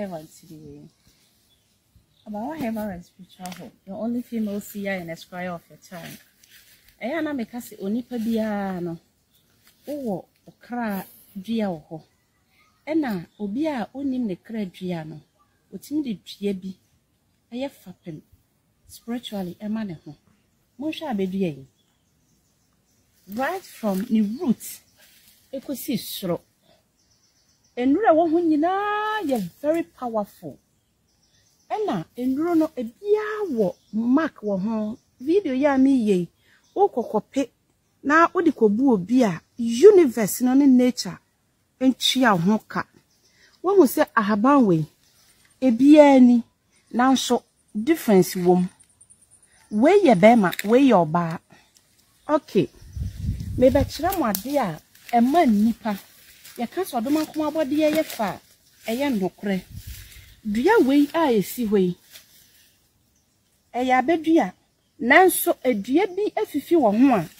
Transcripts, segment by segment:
servant today. About whatever and spiritual hope, the only female seer in a square of your time. Ayana make us onipa biano. Oh, okra dia ho. Ena obia onim ne kra diano. Otimi de dua bi. Aye fapem. Spiritually ema ne ho. Mo sha abedua yi. Right from the root, ekosi soro. Enura wo ho nyina ye very powerful. Ena enuro no ebia wo mark wo ho video ya mi ye okokope na odikobu obi a universe no ne nature entwia ho ka wo hu se ahaban we ebia ni nanso difference wom we ye bema we ye oba. Okay, me be kire mo ade a ema nipa ye ka so doma koma bode ye fa eye ndokre dua we a esi we eya bedua nanso edua bi afifi wo ho a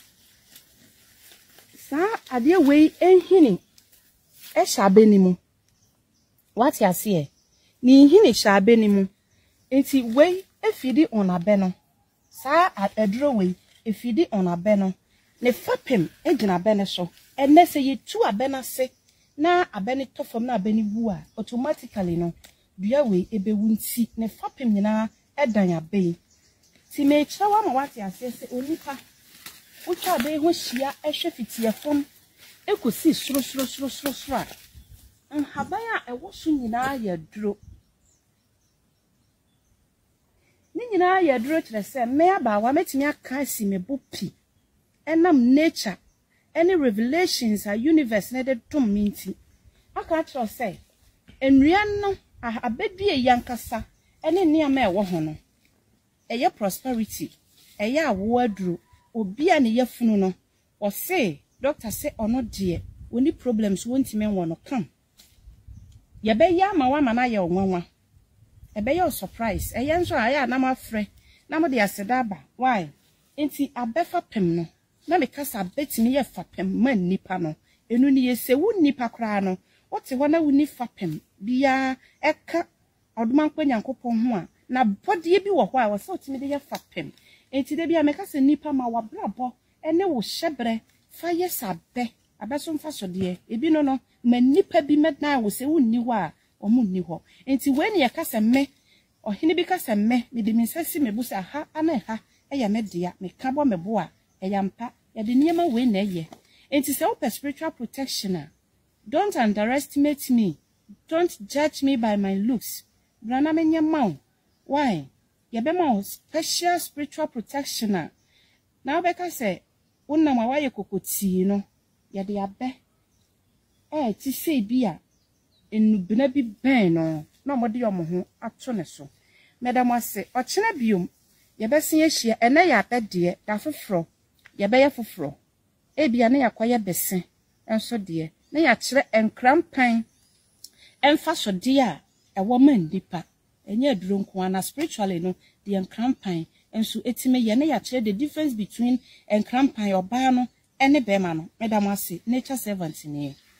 sa ade we enhini e shabeni mu what ya see ni nhini shabeni mu enti we efidi onabe no sa aduro we efidi onabe no ne fapem egina bene so enne se yetu abena se na abeni tofom na abeni wu a automatically no dua we ebewu nti ne fapem nyina edan abe ti me chawa ma wate ase se onipa ucha be ho hia ehwe fitie fom ekosi suro nhaban a ewo so nyina ya duro ni nyina ya duro kire se me aba wa metimi aka si me bopi enam nature any revelations a universe na de tom minti aka tro say enrian no abedue yankasa ene niam e wo ho no eye prosperity eye awo aduro obi a ne yafunu no o say doctor say ono de oni problems wonti men wo no kam ye be ya ma wa ma na ye onwanwa e be ye surprise eye nso aya na ma frɛ na mo de aseda ba why enti abefa pem no na me kasa betimi ye fapem man nipa no enu ni ye se wu nipa kra no wote ho na wu ni fapem bia eka oduma nkwa nyankopon ho a na body bi wo ho a wo se otimi de ye fapem enti de bia me kasa nipa ma wa brabo ene wo hyebre fa ye sabe abeso mfa so de ebi no ma nipa bi medna wo se wu ni ho a omu ni ho enti we ne ye kasa me ohene bi kasa me de mi sasi me busa ha ana ha eya me dia me ka bo me bo a eyampa ya de niema we na ye enti se open spiritual protection. Don't underestimate me, don't judge me by my looks brana me nyama why ye be ma special spiritual protection na obeka se wonna ma waye kokoti no ye de abe ti se bia enubina bi ben no na mo de yomo ho ato ne so medam ase ochena biom ye be sen ahia ene ya abede da foforo ye be ye foforo ebia na yakoye bese enso de na ya kire enkrampan emfa so de a ewo man dipa enye aduro nko ana spiritually no de enkrampan enso etime ye na ya kire the difference between enkrampan oba no ene bema no medam ase nature servant ni